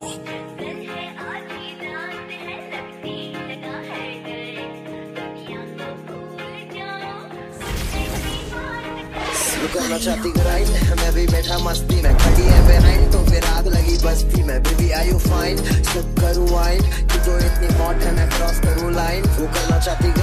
करना चाहती ग्राइंड, मैं भी बैठा मस्ती में, खड़ी है बेहाइंड तो फिर आग लगी बस्ती में। बेबी आर यू फाइन, सब करूँ वाइन, तू तो इतनी हॉट है मैं क्रॉस करूँ लाइन। वो करना चाहती